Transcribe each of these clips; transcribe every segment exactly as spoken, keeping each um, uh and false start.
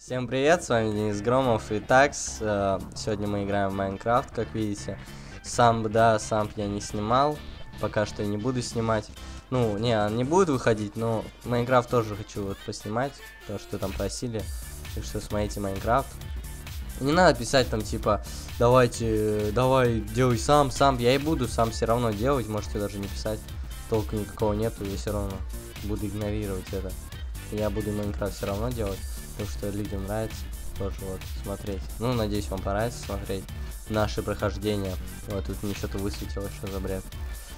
Всем привет, с вами Денис Громов и Такс. Сегодня мы играем в Майнкрафт, как видите. Сам, да, сам я не снимал, пока что я не буду снимать. Ну, не, он не будет выходить, но Майнкрафт тоже хочу вот поснимать, то, что там просили. Так что смотрите Майнкрафт. Не надо писать там типа, давайте, давай, делай сам, сам. Я и буду сам все равно делать, можете даже не писать. Толку никакого нету, я все равно буду игнорировать это. Я буду Майнкрафт все равно делать, потому что людям нравится тоже вот смотреть. Ну, надеюсь, вам понравится смотреть наши прохождения. Вот тут мне что-то высветилось, что за бред.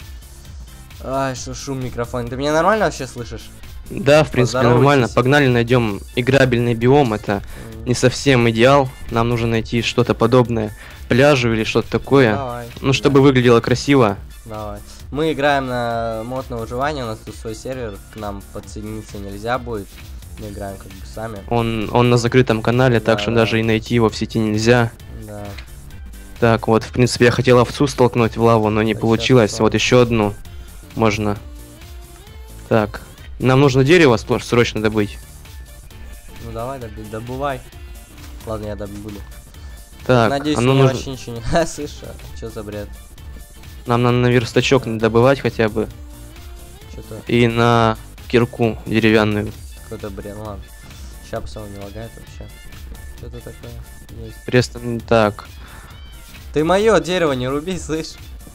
Ай, что шум микрофон. Ты меня нормально вообще слышишь? Да, в принципе, нормально. Погнали, найдем играбельный биом. Это mm. не совсем идеал. Нам нужно найти что-то подобное пляжу или что-то такое. Давай, ну, чтобы да. выглядело красиво. Давай. Мы играем на мод на выживание. У нас тут свой сервер. К нам подсоединиться нельзя будет. Мы играем как бы сами. Он, он на закрытом канале, да, так что да. даже и найти его в сети нельзя. Да. Так, вот, в принципе, я хотел овцу столкнуть в лаву, но не а получилось. Вот еще одну можно. Так. Нам нужно дерево срочно добыть. Ну давай, доби добывай. Ладно, я добуду. Так, надеюсь, оно мне нужно... вообще ничего не... Слышь, что за бред? Нам надо на верстачок добывать хотя бы. Что-то... И на кирку деревянную. Какой-то бред, ладно. Сейчас посмотрим, не лагает вообще. Что-то такое есть. Престон, так. Ты мое дерево не руби, слышь?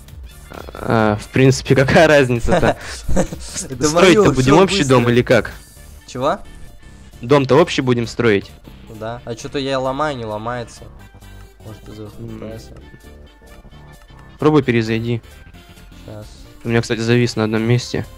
А, в принципе, какая разница-то? Строить-то будем общий дом или как? Чего? Дом-то общий будем строить? Да. А что-то я ломаю, не ломается. Может, из-за пресса. Пробуй перезайди. Сейчас. У меня, кстати, завис на одном месте.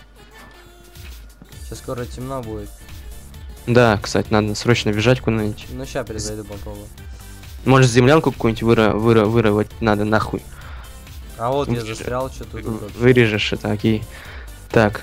Сейчас скоро темно будет. Да, кстати, надо срочно бежать куда-нибудь. Ну, сейчас перезайду, попробую. Может, землянку какую-нибудь выра выра вырывать надо, нахуй. А вот я застрял, что тут. Вырежешь это, окей. Так.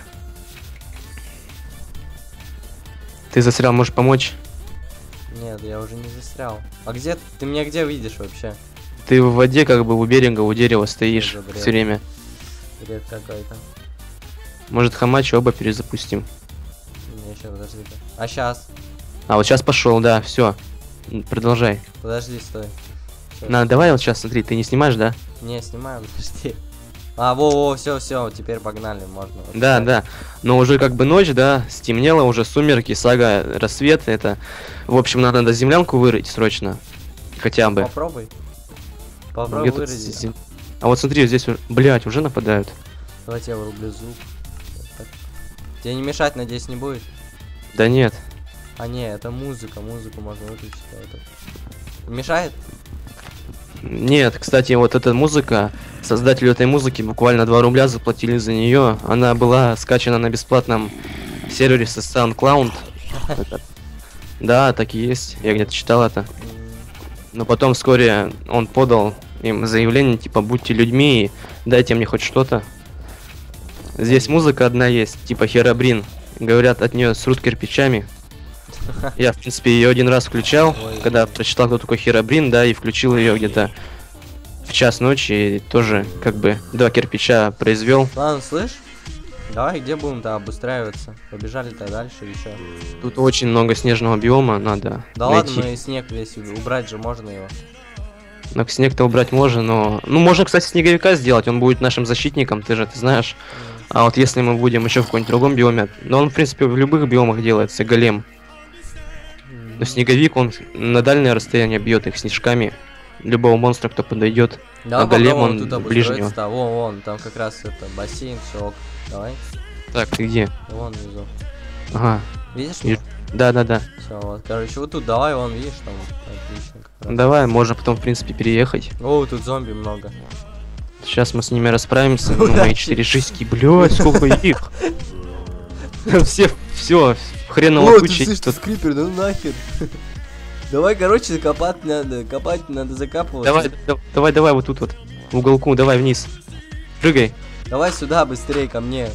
Ты застрял, можешь помочь? Нет, я уже не застрял. А где ты меня где видишь вообще? Ты в воде, как бы у берега, у дерева стоишь все время. Бред какой-то. Может, хамачи оба перезапустим. Не, еще подожди. А сейчас? А вот сейчас пошел, да, все. Продолжай. Подожди, стой. Сейчас. На, давай вот сейчас, смотри, ты не снимаешь, да? Не, снимаю, подожди. А, во-во, все, все, теперь погнали, можно. Да, да. Но уже как бы ночь, да, стемнело, уже сумерки, сага, рассвет, это... В общем, надо, надо землянку вырыть срочно. Хотя бы. Попробуй. Попробуй вырыть. А вот смотри, здесь, блядь, уже нападают. Давайте я вырублю звук. Тебе не мешать, надеюсь, не будет? Да нет. А не, это музыка, музыку можно выключить. А это... Мешает? Нет, кстати, вот эта музыка, создателю этой музыки буквально два рубля заплатили за нее. Она была скачана на бесплатном сервере с SoundCloud. Да, так и есть, я где-то читал это. Но потом вскоре он подал им заявление, типа, будьте людьми и дайте мне хоть что-то. Здесь музыка одна есть, типа Херобрин. Говорят, от нее срут кирпичами. Я, в принципе, ее один раз включал, Ой, когда ой. прочитал, кто такой Херобрин, да, и включил ее где-то в час ночи, и тоже, как бы, два кирпича произвел. Ладно, слышь? Давай, где будем-то обустраиваться? Побежали-то дальше еще. Тут очень много снежного биома, надо Да найти. ладно, мы снег весь убрать же можно его. Ну, снег-то убрать можно, но... Ну, можно, кстати, снеговика сделать, он будет нашим защитником, ты же ты знаешь. Mm. А вот если мы будем еще в каком-нибудь другом биоме... Но он, в принципе, в любых биомах делается, голем. Но снеговик, он на дальнее расстояние бьет их снежками. Любого монстра, кто подойдет. Да, а голем, он тут ближнего. Вон, вон, там как раз это бассейн, все ок. Давай. Так, ты где? Вон внизу. Ага. Видишь? Виж... Да, да, да. Все, вот, короче, вот тут давай, вон, видишь, там отлично. Давай, можно потом, в принципе, переехать. О, тут зомби много. Сейчас мы с ними расправимся. Ну, мои четыре шишки, блядь, сколько их. Все, все, хреново куча. О, ты слышишь, скрипер, ну нахер. Давай, короче, копать надо, копать надо закапывать. Давай, давай, давай, вот тут вот, в уголку, давай вниз. Прыгай. Давай сюда, быстрее ко мне.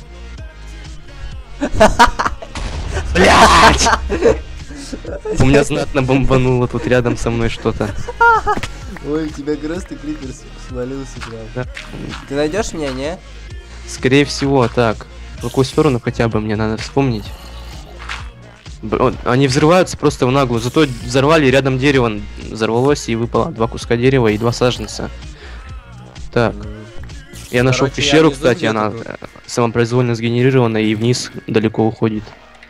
Блять! У меня знатно бомбануло тут рядом со мной что-то. Ой, у тебя просто крипер свалился прям. Да. Ты найдешь меня, не? Скорее всего, так. В какую сторону хотя бы мне надо вспомнить. Б- Они взрываются просто в наглую. Зато взорвали рядом дерево, взорвалось и выпало два куска дерева и два саженца. Так, М, я нашел короче, я пещеру, внизу кстати, где-то она тут. э, самопроизвольно сгенерирована и вниз далеко уходит.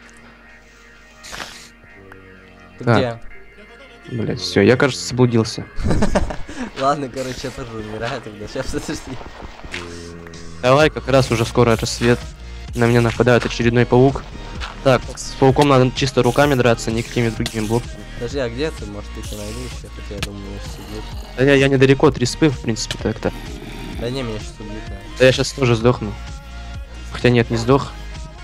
Ты Так. где? Блять, все, я, кажется, заблудился. Ладно, короче, я тоже умираю тогда. Сейчас подожди. Давай, как раз уже скоро рассвет. На меня нападает очередной паук. Так, с пауком надо чисто руками драться, никакими другими блоками. Подожди, а где ты? Может, ты еще найду еще? Хотя я думаю, меня сейчас убьют. Да я, я недалеко, три спы, в принципе, так-то. Да не, меня сейчас убьют, наверное. Да я сейчас тоже сдохну. Хотя нет, не сдох.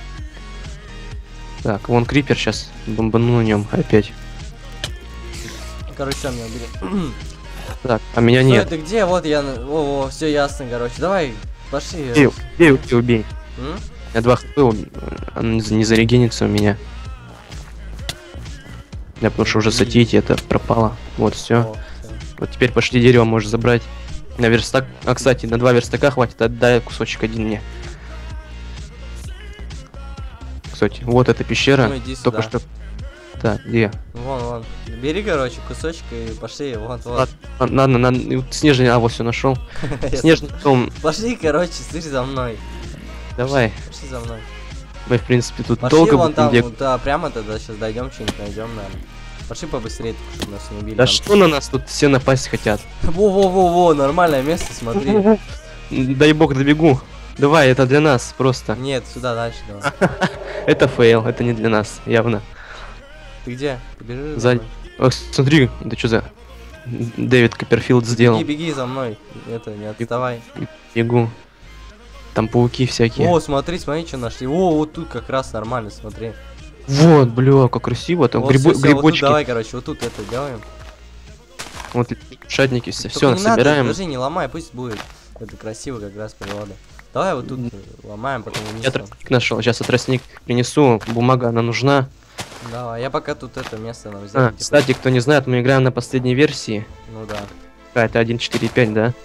Так, вон крипер сейчас бомбану на нем опять. Короче, всё, меня убили. Так, а меня Стой, нет. ты где? Вот я... О, все ясно, короче. Давай, пошли. Убей, убей, убей, убей. М? У меня два хп, он не зарегенится у меня. Я потому что уже сатить это пропало. Вот, все. О, всё. Вот теперь пошли дерево можешь забрать. На верстак. А, кстати, на два верстака хватит, отдай кусочек один мне. Кстати, вот эта пещера. Ну, иди Только сюда. что. Так, где? Вон, вон. Бери, короче, кусочек и пошли. Вот, вот. Ладно, ладно, надо. Снежный, а вот все нашел. Я Снежный дом. Пошли, короче, слышь, за мной. Давай. Пошли за мной. Мы, в принципе, тут Пошли долго вон будем там, бегать. да, прямо тогда сейчас дойдем, что-нибудь найдем, наверное. Пошли побыстрее, чтобы нас не убили. Да там. что на нас тут все напасть хотят? Во-во-во-во, нормальное место, смотри. Дай бог добегу. Давай, это для нас просто. Нет, сюда дальше давай. Это фейл, это не для нас, явно. Ты где? Ты бежишь? за Сзади. мной? Ох, смотри, да что за Дэвид Копперфилд сделал. Беги, беги за мной. Это, не отставай. Бегу. Там пауки всякие. О, смотри, смотри, что нашли. О, вот тут как раз нормально, смотри. Вот, бля, как красиво. Там Вот, грибо- всё, всё, вот тут грибочки. давай, короче, вот тут это делаем. Вот шатники все. Только Все, не надо, собираем. даже не ломай, пусть будет. Это красиво как раз природа. Давай вот тут э, ломаем, потом вниз. Я там. тростник нашел. Сейчас тростник принесу. Бумага, она нужна. Давай, я пока тут это место нам А, взял. кстати, кто не знает, мы играем на последней версии. Ну да. А, это один точка четыре пять, да?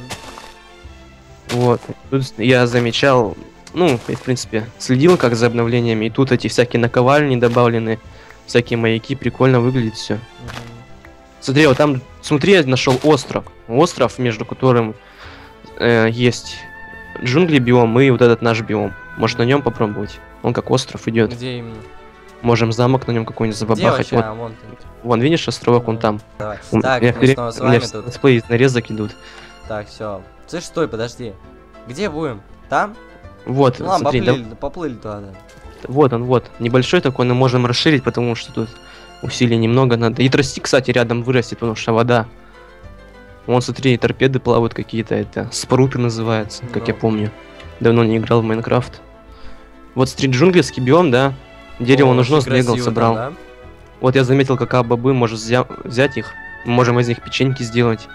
Мгм. Вот. Тут я замечал, ну, и, в принципе, следил как за обновлениями. И тут эти всякие наковальни добавлены, всякие маяки, прикольно выглядит все. Мгм. Смотри, вот там, смотри, я нашел остров. Остров, между которым э, есть джунгли биом и вот этот наш биом. Может на нем попробовать? Он как остров идет. Где именно? Можем замок на нем какой-нибудь Где забабахать. вообще? Вот, А, вон ты. вон, видишь, островок он там. Давай. У Так, меня, мы хре- снова с у меня вами в тут. летсплее из нарезок идут. Так, все. Слышь, стой, подожди. Где будем? Там? Вот, Ну ладно, смотри, да- поплыли, поплыли туда, да. вот он, вот. Небольшой такой, но можем расширить, потому что тут усилий немного надо. И тростник, кстати, рядом вырастет, потому что вода. Вон, смотри, торпеды плавают какие-то, это спруты называются, как Ну. я помню. Давно не играл в Майнкрафт. Вот смотри, джунглевский биом, да. Дерево О, нужно, очень сбегал, красиво собрал. там, да? Вот я заметил, какая бобы, может взя- взять их. Мы можем из них печеньки сделать.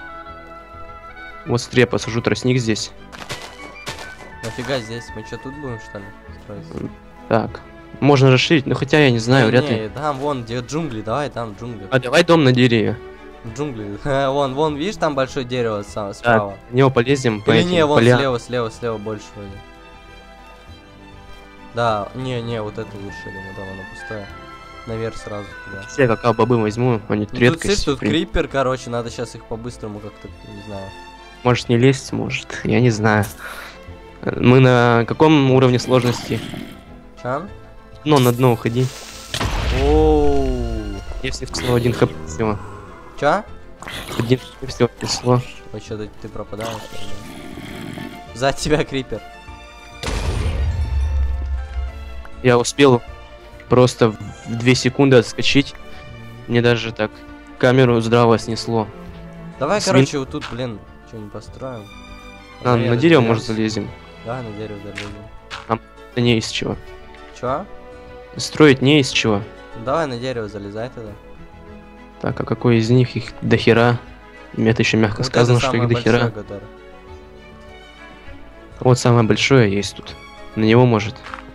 Вот смотри, я посажу тростник здесь. Нафига здесь? Мы что, тут будем, что ли, строить? Так. Можно расширить, но хотя я не знаю, Не, вряд не, ли. там вон, где джунгли, давай там джунгли. А давай дом на дереве. Джунгли. Вон, вон, видишь, там большое дерево са- справа. Так, в него полезем по Или этим не, вон полям. слева, слева, слева больше вроде. Да, не, не, вот это лучше, я думаю, там оно пустое. Наверх сразу туда. Все какао бобы возьму, они Ну, тут, редкость. слышь, тут в принципе. крипер, короче, надо сейчас их по-быстрому как-то, не знаю. Может не лезть, может, я не знаю. Мы на каком уровне сложности? Ча? Ну, на дно уходи. Оу. Если всего один хп всего. Ча? Один хп всего число. Ой, что ты, ты пропадаешь? что ли? За тебя крипер. Я успел просто в две секунды отскочить. Мне даже так камеру здраво снесло. Давай, Свин- короче, вот тут, блин, что-нибудь построим. А, Наверное, на дерево, залез. может, залезем. Давай на дерево залезем. Да не из чего. Чё? Строить не из чего. Ну, давай на дерево залезай тогда. Так, а какой из них их дохера? Мне это еще мягко Вот сказано, это что их самое дохера. большое, которое. Вот самое большое есть тут. На него может.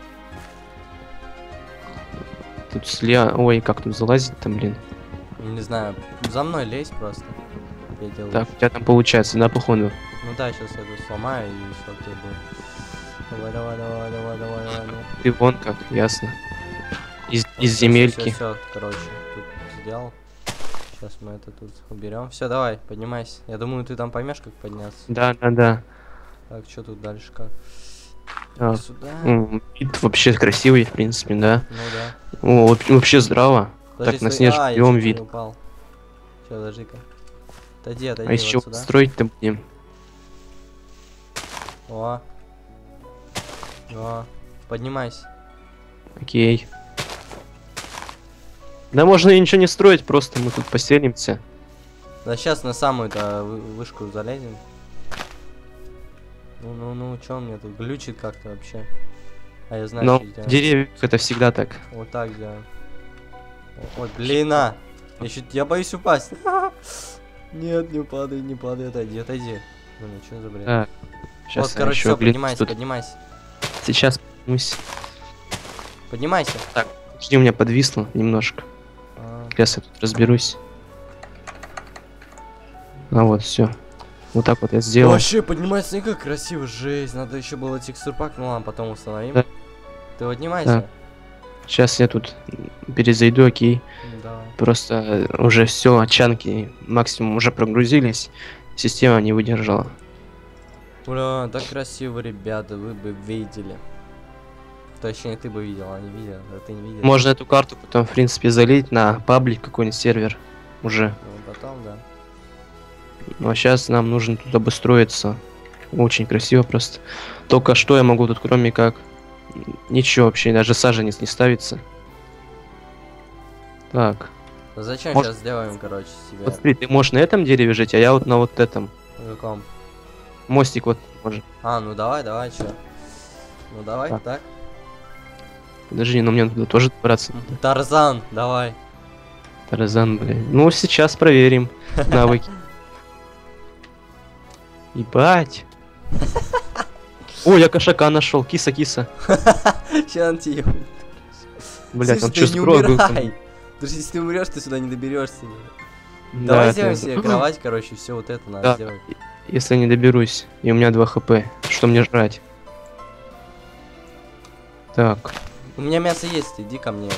Тут слева... Ой, как тут залазить там, блин. Не знаю, за мной лезь просто. Я делаю. Так, у тебя там получается, да, походу? Ну да, сейчас я тут сломаю и все окей будет. Давай, давай, давай, давай, давай, давай, давай. Ты вон как, ясно. И из земельки. Все, короче, тут сделал. Сейчас мы это тут уберем. Все, давай, поднимайся. Я думаю, ты там поймешь, как подняться. Да, да, да. Так, что тут дальше как? А, Сюда. м, вид вообще красивый, в принципе, да. Ну да. О, воп- вообще здраво. Подожди, Так, на стой. снежный А, я биом чуть не вид. упал. Все, подожди-ка. Отойди, отойди А из вот чего сюда. строить-то будем? О. О. Поднимайся. Окей. Да можно и ничего не строить, просто мы тут поселимся. Да сейчас на самую-то вы- вышку залезем. Ну-ну-ну, чё он мне тут глючит как-то вообще? А я знаю, Но что в делать. деревьях это всегда так. Вот так сделаем. Ой, блин, а! Я, чуть... я боюсь упасть. Нет, не падай, не падай, отойди, отойди. Ну, ну что за бред? Так, сейчас Вот, короче, все, поднимайся, тут. поднимайся. Сейчас поднимусь. Поднимайся. Жди, у меня подвисло немножко. А, Сейчас я тут разберусь. А вот, все. Вот так вот я сделал. Вообще, поднимайся, смотри, как красиво, жесть. Надо еще было текстурпак, ну ладно, потом установим. Да. Ты поднимайся. Сейчас я тут перезайду, окей. Ну, давай. Просто э, уже все, отчанки максимум уже прогрузились. Система не выдержала. Бля, так красиво, ребята, вы бы видели. Точнее, ты бы видел, а не видел, а ты не видел. Можно эту карту потом, в принципе, залить на паблик какой-нибудь сервер уже. Ну, потом, да. Ну а сейчас нам нужно тут обустроиться. Очень красиво просто. Только что я могу тут, кроме как... Ничего вообще, даже саженец не ставится. Так. Ну, зачем Может- сейчас сделаем, короче, себе? Вот смотри, ты можешь на этом дереве жить, а я вот на вот этом. На каком? Мостик вот может. А, ну давай, давай, чё? Ну давай, Так. так. Подожди, но мне туда тоже добраться. Тарзан, давай. Тарзан, блин. Ну, сейчас проверим навыки. Ебать. О, я кошака нашел. Киса, киса. Сейчас он тебе... Блять, он Слушай, что ты не спрогал? умирай. Потому что если ты умрешь, ты сюда не доберешься. Да, Давай это- сделаем себе кровать, короче, все вот это надо Да. сделать. Если не доберусь, и у меня два хп, что мне жрать? Так, У меня мясо есть, иди ко мне.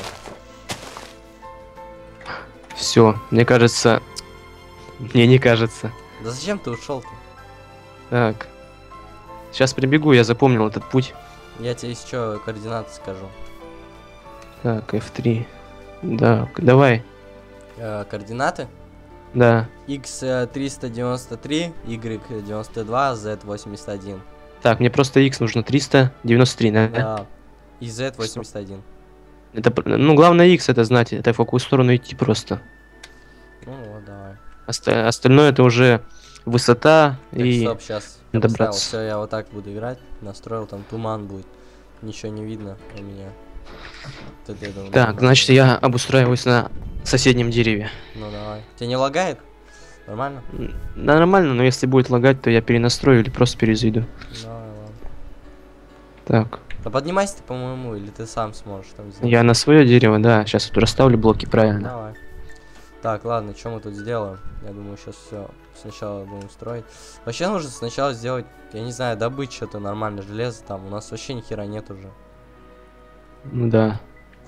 все, мне кажется... Мне не кажется. Да зачем ты ушел-то? Так. Сейчас прибегу, я запомнил этот путь. Я тебе еще координаты скажу. Так, эф три. Да, давай. Э, координаты? Да. X э, триста девяносто три, Y девяносто два, Z восемьдесят один. Так, мне просто X нужно триста девяносто три, да? Да. И Z восемьдесят один. Это, пр- ну, главное X это знать, это в какую сторону идти просто. Ну вот, давай. Оста- остальное это уже высота Так, и... стоп, сейчас. добраться. Все, я вот так буду играть. Настроил, там туман будет. Ничего не видно у меня. Вот это я думаю, Так, нормально. значит я обустраиваюсь на соседнем дереве. Ну давай. Тебя не лагает? Нормально? М, Да, нормально, но если будет лагать, то я перенастрою или просто перезайду. Давай, ладно. Так, Да поднимайся ты, по-моему, или ты сам сможешь там сделать. я на свое дерево, да, сейчас вот расставлю блоки правильно. Давай. Так, ладно, что мы тут сделаем? Я думаю, сейчас все сначала будем строить. Вообще нужно сначала сделать, я не знаю, добыть что-то нормально, железо там. У нас вообще ни хера нет уже. Ну да.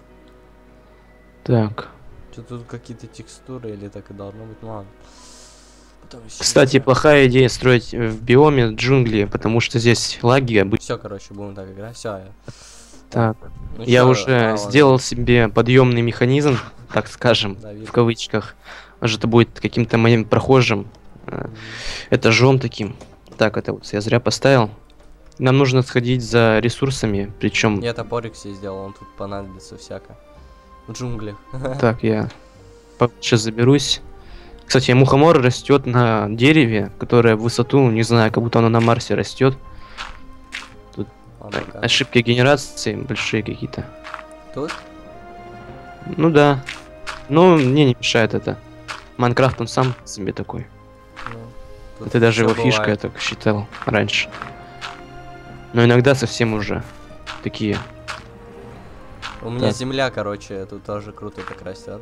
Так. Что тут какие-то текстуры или так и должно быть, ну ладно. Потом ещё Кстати, не знаю. плохая идея строить в биоме джунгли, потому что здесь лаги обычно. Все, короче, будем так играть. Все. Так, Ну я чё, уже а, ладно. сделал себе подъемный механизм, так скажем, Да, вижу. в кавычках. Может, это будет каким-то моим прохожим, э, Мгм. этажом таким. Так, это вот я зря поставил. Нам нужно сходить за ресурсами, причем... Я топорик себе сделал, он тут понадобится всяко. В джунглях. Так, я сейчас заберусь. Кстати, мухомор растет на дереве, которое в высоту, не знаю, как будто оно на Марсе растет. Ладно, как? Ошибки генерации большие какие-то. Тут? Ну да. Ну, мне не мешает это. Майнкрафт он сам себе такой. Ну, тут Это даже всё его фишка, я бывает. так считал раньше. Но иногда совсем уже такие. У меня Так. земля, короче, тут тоже круто так растет.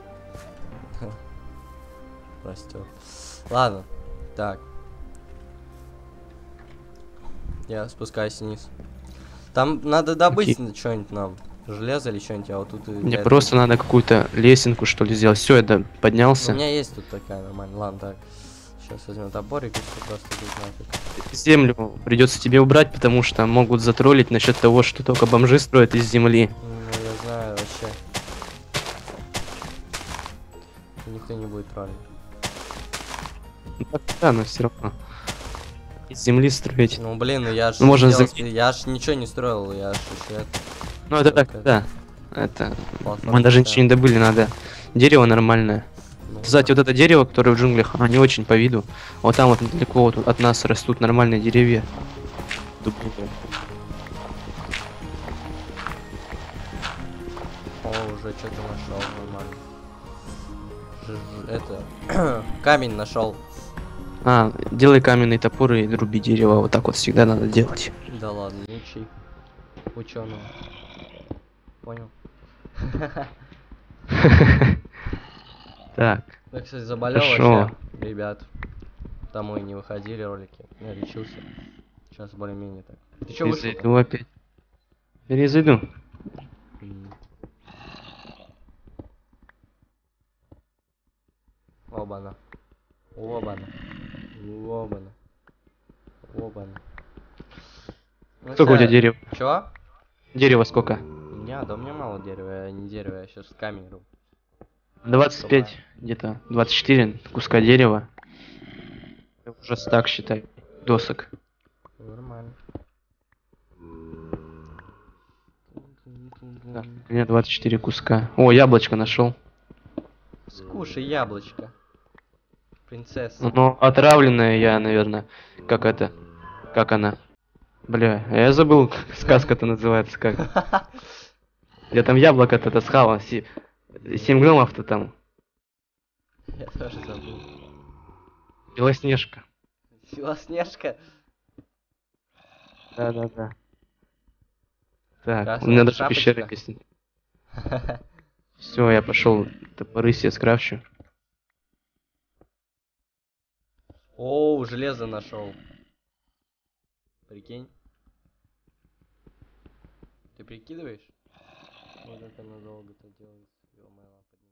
Растет. Ладно, так. Я спускаюсь вниз. Там надо добыть что-нибудь нам. Железо или что-нибудь, а вот тут... Мне просто надо какую-то лесенку, что ли, сделать. Все, это поднялся. У меня есть тут такая нормальная. Ладно, так. Сейчас возьмем топорик и всё просто тут нафиг. Землю придется тебе убрать, потому что могут затроллить насчет того, что только бомжи строят из земли. Ну, я знаю вообще. Никто не будет троллить. Ну, так, да, но все равно. Из земли строить. Ну, блин, ну я ж... Ну, можно делал- за- Я ж ничего не строил, я ж еще это... Ну, это только так, да. Это... платформу Мы даже ставил. ничего не добыли, надо. Дерево нормальное. Ну, Кстати, вот это дерево, которое в джунглях, оно не очень по виду. Вот там вот недалеко вот от нас растут нормальные деревья. Дубовые. О, уже что-то нашел, нормально. Ж- ж- Это... Камень нашел. А, делай каменный топор и руби дерево. Вот так вот всегда надо делать. Да ладно, ничей. Ученого. Понял? Так, Я, кстати, заболел Хорошо. вообще, ребят. Тому и не выходили ролики. Я лечился. Сейчас более-менее так. Ты чё вышел? перезайду опять. Перезайду. Обана. Обана. Обана. Обана. Ну, Сколько у тебя всё. дерева? Чё? Дерева сколько? Не, да у меня мало дерева, я не дерево, я сейчас камень руб. двадцать пять, где-то двадцать четыре куска дерева. Уже стак, считай, досок. Нормально. Так, у меня двадцать четыре куска. О, яблочко нашел. Скушай яблочко. Принцесса. Но отравленное я, наверное. Как это? Как она? Бля, я забыл, как сказка-то называется как. Я там яблоко-то таскал. Си- Семь гномов-то там. Я тоже забыл. Белоснежка. Белоснежка. Да-да-да. Так, у Красная меня даже шапочка. пещера есть. Все, я пошел топоры себе скрафчу. О, железо нашел. Прикинь. Ты прикидываешь? Вот это надолго-то делается. Ё-моё.